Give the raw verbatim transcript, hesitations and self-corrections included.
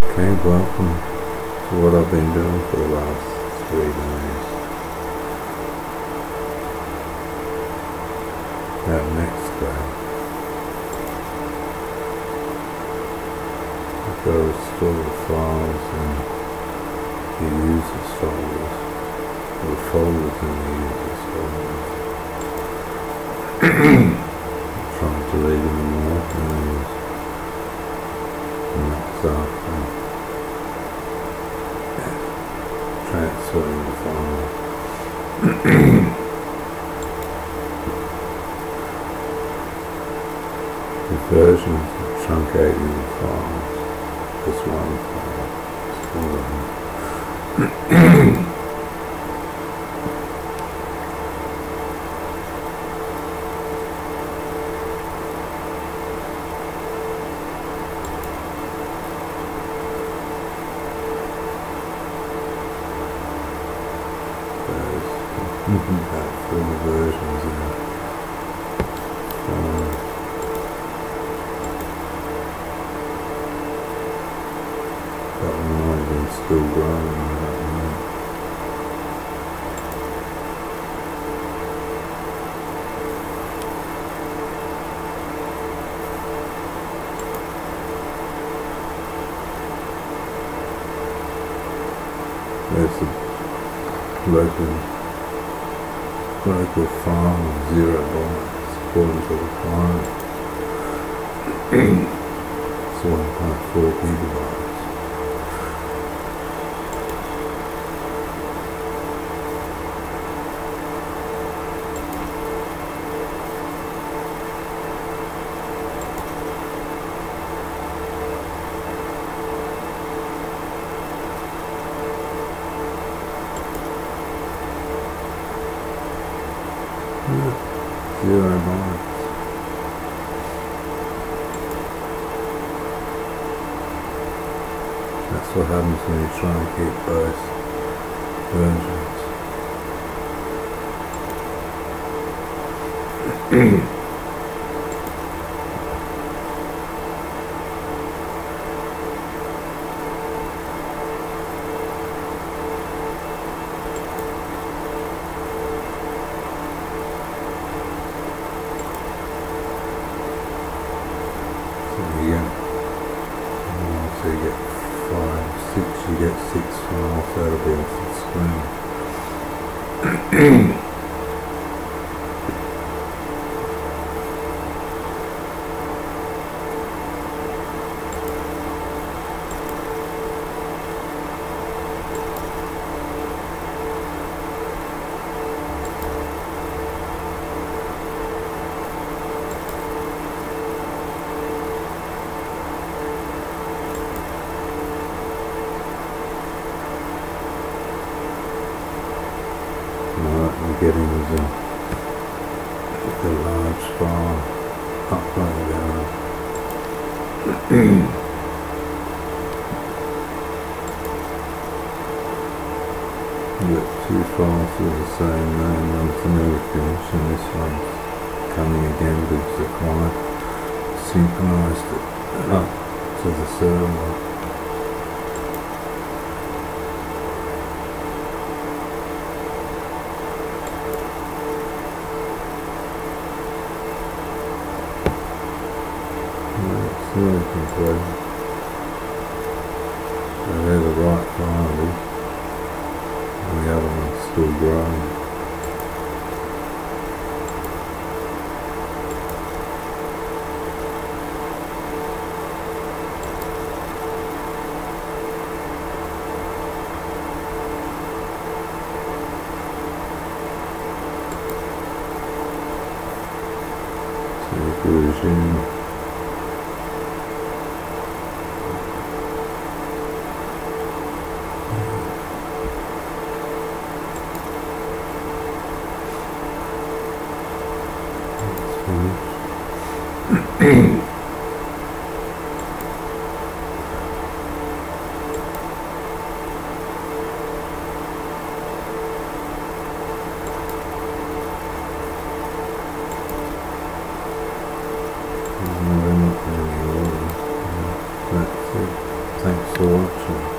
Okay, welcome to what I've been doing for the last three days. Our next day, I've got to restore the files and the users folders, or the folders in the users folders. I'm trying to delete them all and that's after transferring the file. The versions of truncating the files, just one file, it's all done. About four versions now. Five. That one might have been still growing, I don't know. There's the local local file zero bytes according to the client. It's one point four gigabytes. Zero bytes. That's what happens when you try and keep both versions. So you get five, six, you get six files, that'll be off the screen. We're getting the, the large file upload error. You've got two files with the same name, one's an early finish and this one's coming again because the client synchronized it up to the server. Really complete. So there's the right file and the other one's still growing. So if we resume thoughts or